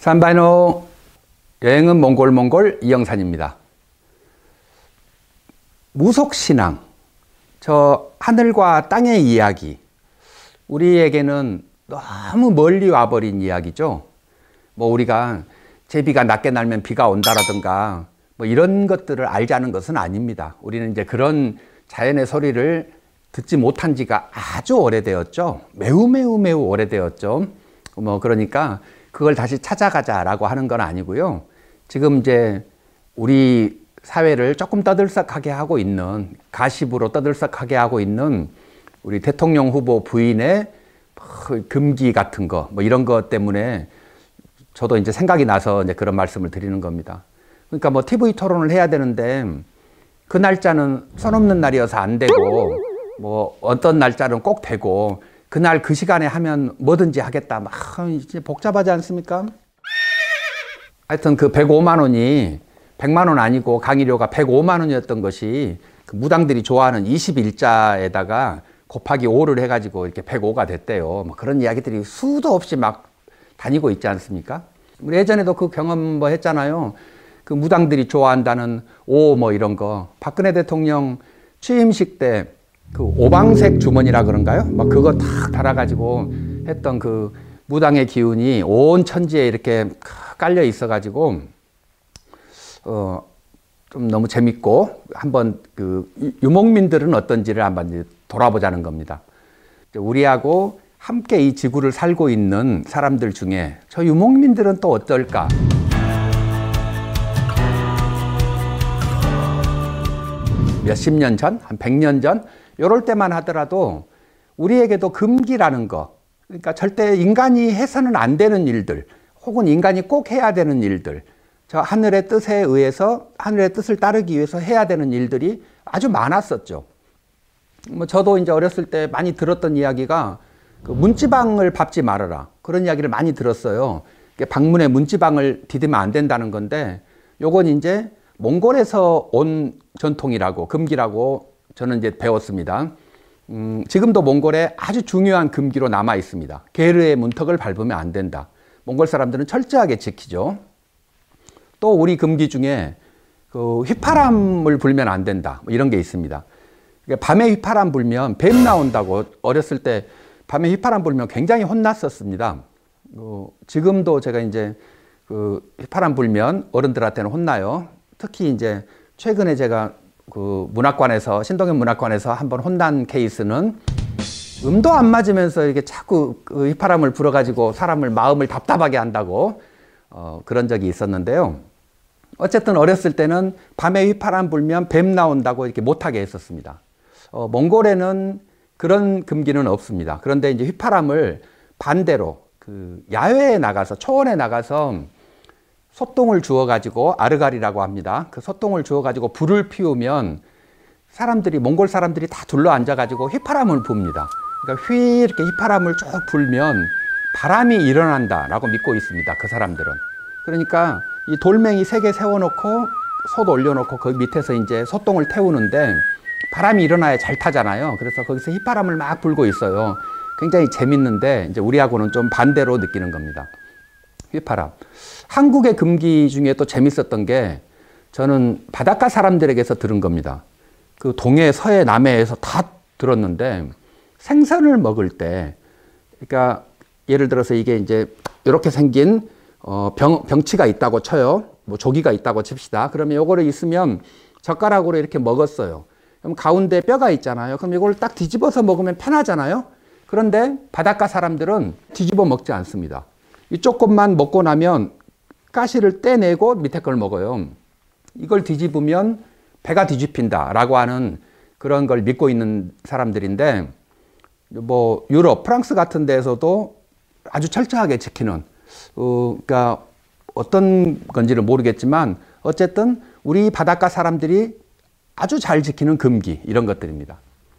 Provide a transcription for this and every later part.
산바이노 여행은 몽골 이영산입니다. 무속신앙, 저 하늘과 땅의 이야기, 우리에게는 너무 멀리 와버린 이야기죠. 뭐 우리가 제비가 낮게 날면 비가 온다라든가 뭐 이런 것들을 알자는 것은 아닙니다. 우리는 이제 그런 자연의 소리를 듣지 못한 지가 아주 오래되었죠. 매우 오래되었죠. 뭐 그러니까 그걸 다시 찾아가자라고 하는 건 아니고요. 지금 이제 우리 사회를 조금 떠들썩하게 하고 있는, 가십으로 떠들썩하게 하고 있는 우리 대통령 후보 부인의 금기 같은 거, 뭐 이런 것 때문에 저도 이제 생각이 나서 이제 그런 말씀을 드리는 겁니다. 그러니까 뭐 TV 토론을 해야 되는데 그 날짜는 선 없는 날이어서 안 되고, 뭐 어떤 날짜는 꼭 되고, 그날 그 시간에 하면 뭐든지 하겠다. 막 이제 복잡하지 않습니까? 하여튼 그 105만 원이 100만 원 아니고 강의료가 105만 원이었던 것이 그 무당들이 좋아하는 21자에다가 곱하기 5를 해가지고 이렇게 105가 됐대요. 뭐 그런 이야기들이 수도 없이 막 다니고 있지 않습니까? 우리 예전에도 그 경험 뭐 했잖아요. 그 무당들이 좋아한다는 5 뭐 이런 거. 박근혜 대통령 취임식 때 그 오방색 주머니라 그런가요? 막 그거 탁 달아가지고 했던 그 무당의 기운이 온 천지에 이렇게 깔려 있어가지고 좀 너무 재밌고 한번 그 유목민들은 어떤지를 한번 돌아보자는 겁니다. 우리하고 함께 이 지구를 살고 있는 사람들 중에 저 유목민들은 또 어떨까? 몇십 년 전, 한 100년 전 이럴 때만 하더라도 우리에게도 금기라는 거, 그러니까 절대 인간이 해서는 안 되는 일들, 혹은 인간이 꼭 해야 되는 일들, 저 하늘의 뜻에 의해서, 하늘의 뜻을 따르기 위해서 해야 되는 일들이 아주 많았었죠. 뭐 저도 이제 어렸을 때 많이 들었던 이야기가 그 문지방을 밟지 말아라, 그런 이야기를 많이 들었어요. 방문에 문지방을 디디면 안 된다는 건데, 요건 이제 몽골에서 온 전통이라고, 금기라고 저는 이제 배웠습니다. 지금도 몽골에 아주 중요한 금기로 남아 있습니다. 게르의 문턱을 밟으면 안 된다. 몽골 사람들은 철저하게 지키죠. 또 우리 금기 중에 그 휘파람을 불면 안 된다, 뭐 이런 게 있습니다. 밤에 휘파람 불면 뱀 나온다고 어렸을 때 밤에 휘파람 불면 굉장히 혼났었습니다. 지금도 제가 이제 그 휘파람 불면 어른들한테는 혼나요. 특히 이제 최근에 제가 그 문학관에서, 신동엽 문학관에서 한번 혼난 케이스는 음도 안 맞으면서 이렇게 자꾸 그 휘파람을 불어가지고 사람을 마음을 답답하게 한다고 그런 적이 있었는데요. 어쨌든 어렸을 때는 밤에 휘파람 불면 뱀 나온다고 이렇게 못하게 했었습니다. 몽골에는 그런 금기는 없습니다. 그런데 이제 휘파람을 반대로 그 야외에 나가서, 초원에 나가서 소똥을 주워가지고, 아르갈이라고 합니다. 그 소똥을 주워가지고 불을 피우면 사람들이, 몽골 사람들이 다 둘러 앉아가지고 휘파람을 붑니다. 그러니까 이렇게 휘파람을 쭉 불면 바람이 일어난다라고 믿고 있습니다. 그 사람들은. 그러니까 이 돌멩이 3개 세워놓고 솥 올려놓고 그 밑에서 이제 소똥을 태우는데 바람이 일어나야 잘 타잖아요. 그래서 거기서 휘파람을 막 불고 있어요. 굉장히 재밌는데 이제 우리하고는 좀 반대로 느끼는 겁니다. 휘파람. 한국의 금기 중에 또 재밌었던 게 저는 바닷가 사람들에게서 들은 겁니다. 그 동해, 서해, 남해에서 다 들었는데 생선을 먹을 때, 그러니까 예를 들어서 이게 이제 이렇게 생긴 병치가 있다고 쳐요. 뭐 조기가 있다고 칩시다. 그러면 요거를 있으면 젓가락으로 이렇게 먹었어요. 그럼 가운데 뼈가 있잖아요. 그럼 이걸 딱 뒤집어서 먹으면 편하잖아요. 그런데 바닷가 사람들은 뒤집어 먹지 않습니다. 이쪽 것만 먹고 나면 가시를 떼내고 밑에 걸 먹어요. 이걸 뒤집으면 배가 뒤집힌다라고 하는 그런 걸 믿고 있는 사람들인데, 뭐 유럽, 프랑스 같은 데에서도 아주 철저하게 지키는, 그러니까 어떤 건지를 모르겠지만 어쨌든 우리 바닷가 사람들이 아주 잘 지키는 금기, 이런 것들입니다.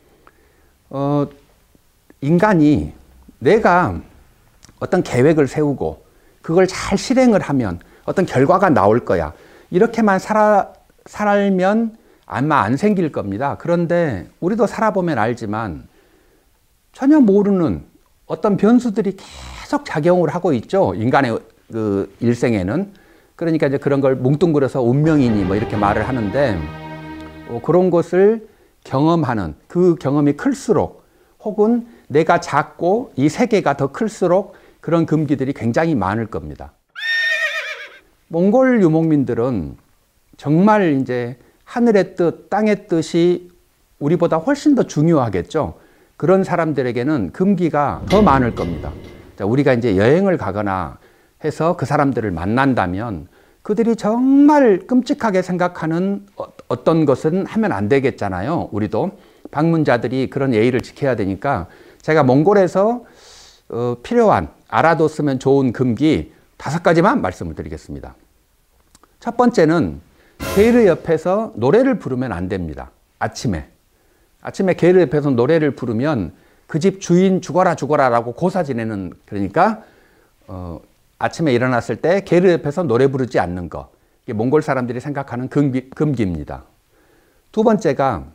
인간이 내가 어떤 계획을 세우고 그걸 잘 실행을 하면 어떤 결과가 나올 거야, 이렇게만 살면 아마 안 생길 겁니다. 그런데 우리도 살아보면 알지만 전혀 모르는 어떤 변수들이 계속 작용을 하고 있죠. 인간의 그 일생에는. 그러니까 이제 그런 걸 뭉뚱그려서 운명이니 뭐 이렇게 말을 하는데, 그런 것을 경험하는, 그 경험이 클수록 혹은 내가 작고 이 세계가 더 클수록 그런 금기들이 굉장히 많을 겁니다. 몽골 유목민들은 정말 이제 하늘의 뜻, 땅의 뜻이 우리보다 훨씬 더 중요하겠죠. 그런 사람들에게는 금기가 더 많을 겁니다. 자, 우리가 이제 여행을 가거나 해서 그 사람들을 만난다면 그들이 정말 끔찍하게 생각하는 어떤 것은 하면 안 되겠잖아요. 우리도 방문자들이 그런 예의를 지켜야 되니까 제가 몽골에서 필요한, 알아뒀으면 좋은 금기 5가지만 말씀을 드리겠습니다. 첫 번째는 게르 옆에서 노래를 부르면 안 됩니다. 아침에 게르 옆에서 노래를 부르면 그 집 주인 죽어라 죽어라라고 고사 지내는, 그러니까 아침에 일어났을 때 게르 옆에서 노래 부르지 않는 거. 이게 몽골 사람들이 생각하는 금기입니다. 두 번째가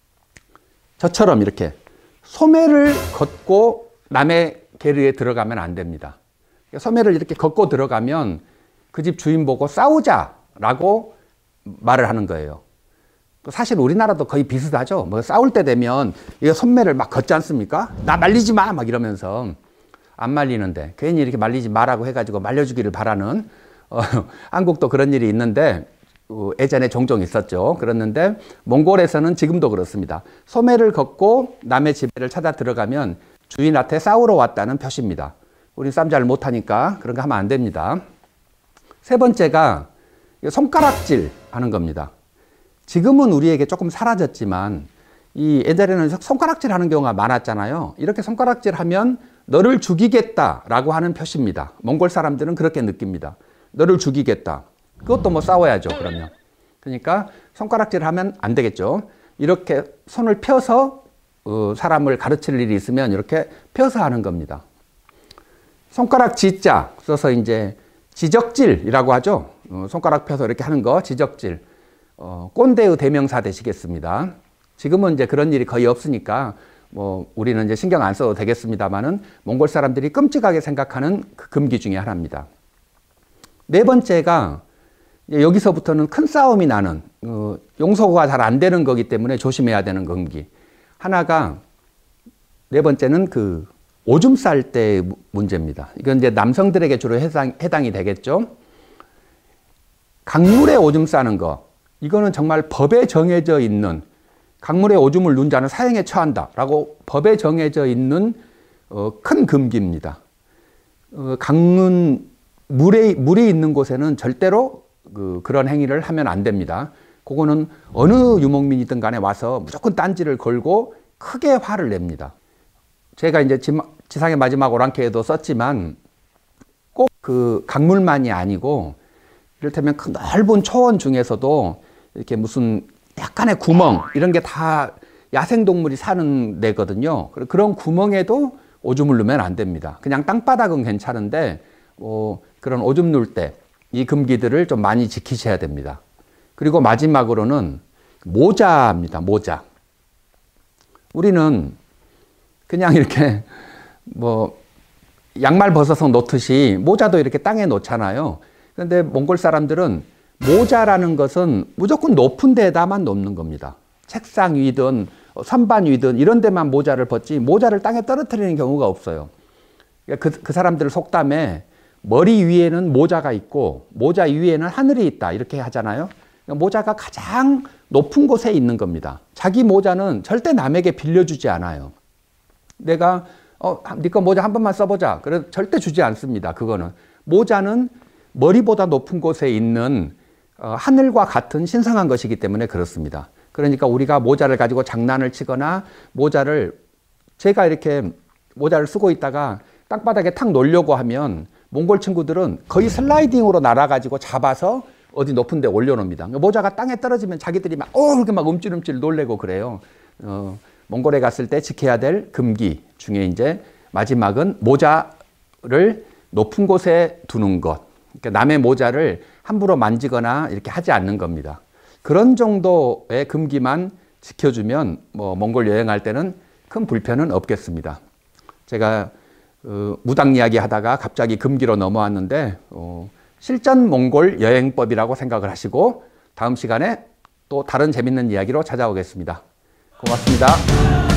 저처럼 이렇게 소매를 걷고 남의 게르에 들어가면 안 됩니다. 소매를 이렇게 걷고 들어가면 그 집 주인 보고 싸우자라고 말을 하는 거예요. 사실 우리나라도 거의 비슷하죠. 뭐 싸울 때 되면 이거 소매를 막 걷지 않습니까? 나 말리지 마! 막 이러면서. 안 말리는데 괜히 이렇게 말리지 마라고 해가지고 말려주기를 바라는, 한국도 그런 일이 있는데 예전에 종종 있었죠. 그랬는데 몽골에서는 지금도 그렇습니다. 소매를 걷고 남의 집을 찾아 들어가면 주인한테 싸우러 왔다는 표시입니다. 우리 싸움 잘 못하니까 그런 거 하면 안 됩니다. 세 번째가 손가락질 하는 겁니다. 지금은 우리에게 조금 사라졌지만 이 예전에는 손가락질 하는 경우가 많았잖아요. 이렇게 손가락질 하면 너를 죽이겠다라고 하는 표시입니다. 몽골 사람들은 그렇게 느낍니다. 너를 죽이겠다. 그것도 뭐 싸워야죠, 그러면. 그러니까 손가락질 하면 안 되겠죠. 이렇게 손을 펴서 사람을 가르칠 일이 있으면 이렇게 펴서 하는 겁니다. 손가락 지자 써서 이제 지적질이라고 하죠. 손가락 펴서 이렇게 하는 거, 지적질. 꼰대의 대명사 되시겠습니다. 지금은 이제 그런 일이 거의 없으니까 뭐 우리는 이제 신경 안 써도 되겠습니다만은 몽골 사람들이 끔찍하게 생각하는 그 금기 중에 하나입니다. 네 번째가 여기서부터는 큰 싸움이 나는, 용서가 잘 안 되는 거기 때문에 조심해야 되는 금기. 하나가, 네 번째는 그 오줌 쌀 때의 문제입니다. 이건 이제 남성들에게 주로 해당이 되겠죠. 강물에 오줌 싸는 거, 이거는 정말 법에 정해져 있는, 강물에 오줌을 누운 자는 사형에 처한다라고 법에 정해져 있는 큰 금기입니다. 강은 물이 있는 곳에는 절대로 그런 행위를 하면 안 됩니다. 그거는 어느 유목민이든 간에 와서 무조건 딴지를 걸고 크게 화를 냅니다. 제가 이제 지상의 마지막 오랑캐에도 썼지만 꼭 그 강물만이 아니고 이를테면 그 넓은 초원 중에서도 이렇게 무슨 약간의 구멍 이런 게 다 야생동물이 사는 데거든요. 그런 구멍에도 오줌을 넣으면 안 됩니다. 그냥 땅바닥은 괜찮은데 그런 오줌 누울 때 이 금기들을 좀 많이 지키셔야 됩니다. 그리고 마지막으로는 모자입니다. 모자. 우리는 그냥 이렇게 뭐 양말 벗어서 놓듯이 모자도 이렇게 땅에 놓잖아요. 그런데 몽골 사람들은 모자라는 것은 무조건 높은 데다만 놓는 겁니다. 책상 위든 선반 위든 이런 데만 모자를 벗지 모자를 땅에 떨어뜨리는 경우가 없어요. 그 사람들 속담에 머리 위에는 모자가 있고 모자 위에는 하늘이 있다 이렇게 하잖아요. 모자가 가장 높은 곳에 있는 겁니다. 자기 모자는 절대 남에게 빌려주지 않아요. 내가 네 거 모자 한 번만 써보자. 그래 절대 주지 않습니다. 그거는 모자는 머리보다 높은 곳에 있는 하늘과 같은 신성한 것이기 때문에 그렇습니다. 그러니까 우리가 모자를 가지고 장난을 치거나 제가 이렇게 모자를 쓰고 있다가 땅바닥에 탁 놓으려고 하면 몽골 친구들은 거의 슬라이딩으로 날아가지고 잡아서 어디 높은 데 올려놓습니다. 모자가 땅에 떨어지면 자기들이 그렇게 막 움찔움찔 놀래고 그래요. 몽골에 갔을 때 지켜야 될 금기 중에 이제 마지막은 모자를 높은 곳에 두는 것. 그러니까 남의 모자를 함부로 만지거나 이렇게 하지 않는 겁니다. 그런 정도의 금기만 지켜주면 몽골 여행할 때는 큰 불편은 없겠습니다. 제가 무당 이야기 하다가 갑자기 금기로 넘어왔는데 실전 몽골 여행법이라고 생각을 하시고 다음 시간에 또 다른 재밌는 이야기로 찾아오겠습니다. 고맙습니다.